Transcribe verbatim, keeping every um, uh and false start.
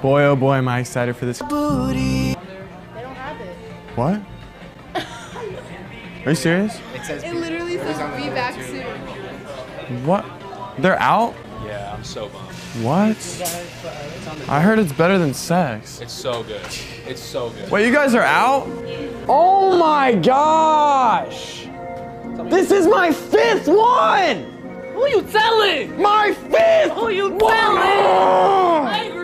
Boy, oh boy, am I excited for this. Booty. They don't have it. What? Are you serious? It says it literally says be back soon. What? They're out? Yeah, I'm so bummed. What? I heard it's better than sex. It's so good. It's so good. Wait, you guys are out? Oh my gosh! This is my fifth one! Who you telling? My fifth! Who you one! telling?